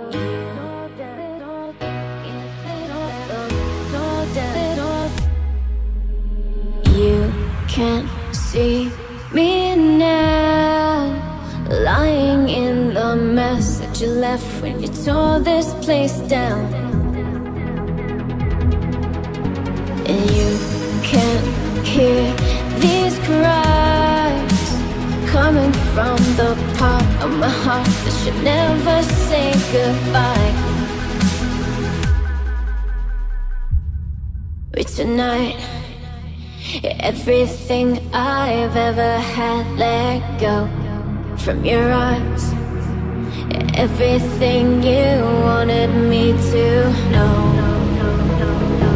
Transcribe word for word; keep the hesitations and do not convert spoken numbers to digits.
You can't see me now, lying in the mess that you left when you tore this place down. And you can't hear these cries coming from the part of my heart that should never say goodbye. But tonight, everything I've ever had let go from your arms. Everything you wanted me to know.